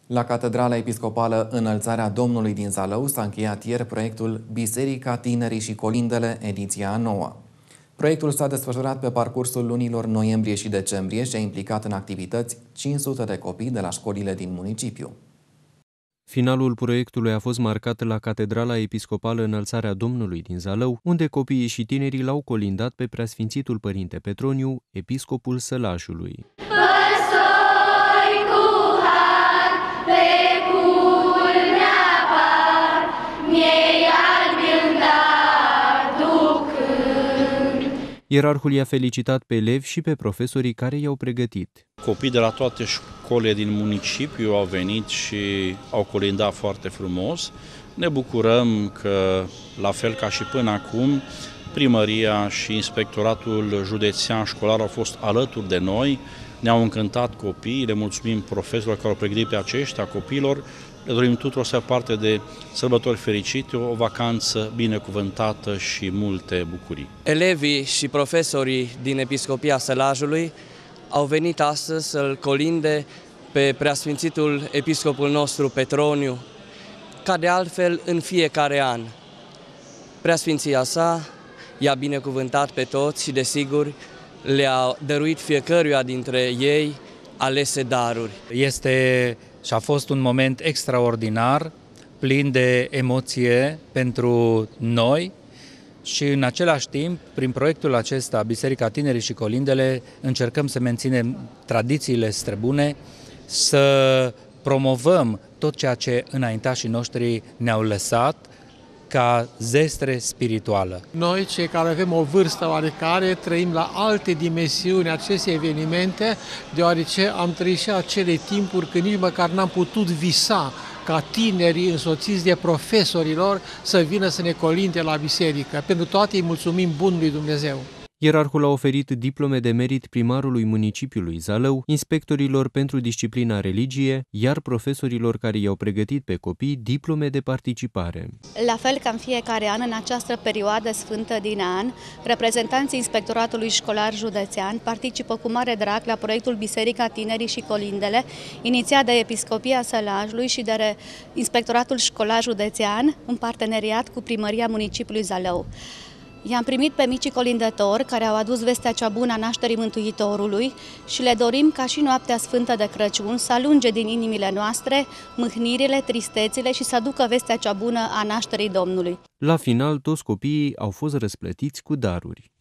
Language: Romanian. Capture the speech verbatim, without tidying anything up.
La Catedrala Episcopală Înălțarea Domnului din Zalău s-a încheiat ieri proiectul Biserica Tinerii și Colindele, ediția a noua. Proiectul s-a desfășurat pe parcursul lunilor noiembrie și decembrie și a implicat în activități cinci sute de copii de la școlile din municipiu. Finalul proiectului a fost marcat la Catedrala Episcopală Înălțarea Domnului din Zalău, unde copiii și tinerii l-au colindat pe Preasfințitul Părinte Petroniu, episcopul Sălajului. Ierarhul i-a felicitat pe elevi și pe profesorii care i-au pregătit. Copii de la toate școlile din municipiu au venit și au colindat foarte frumos. Ne bucurăm că, la fel ca și până acum, primăria și inspectoratul județean școlar au fost alături de noi, ne-au încântat copiii, le mulțumim profesorilor care au pregătit pe aceștia, copiilor. Le dorim tuturor să parte de sărbători fericite, o vacanță binecuvântată și multe bucurii. Elevii și profesorii din Episcopia Sălajului au venit astăzi să-l colinde pe Preasfințitul Episcopul nostru Petroniu, ca de altfel în fiecare an. Preasfinția sa i-a binecuvântat pe toți și, desigur, le-a dăruit fiecăruia dintre ei alese daruri. Este și a fost un moment extraordinar, plin de emoție pentru noi și în același timp, prin proiectul acesta, Biserica Tinerii și Colindele, încercăm să menținem tradițiile străbune, să promovăm tot ceea ce înaintașii noștri ne-au lăsat ca zestre spirituală. Noi, cei care avem o vârstă oarecare, trăim la alte dimensiuni aceste evenimente, deoarece am trăit și acele timpuri când nici măcar n-am putut visa ca tinerii însoțiți de profesorilor să vină să ne colinde la biserică. Pentru toate îi mulțumim bunului Dumnezeu. Ierarhul a oferit diplome de merit primarului municipiului Zalău, inspectorilor pentru disciplina religie, iar profesorilor care i-au pregătit pe copii diplome de participare. La fel ca în fiecare an, în această perioadă sfântă din an, reprezentanții Inspectoratului Școlar Județean participă cu mare drag la proiectul Biserica Tinerii și Colindele, inițiat de Episcopia Sălajului și de Inspectoratul Școlar Județean, în parteneriat cu Primăria Municipiului Zalău. I-am primit pe micii colindători care au adus vestea cea bună a nașterii Mântuitorului și le dorim ca și noaptea sfântă de Crăciun să alunge din inimile noastre mâhnirile, tristețile și să aducă vestea cea bună a nașterii Domnului. La final, toți copiii au fost răsplătiți cu daruri.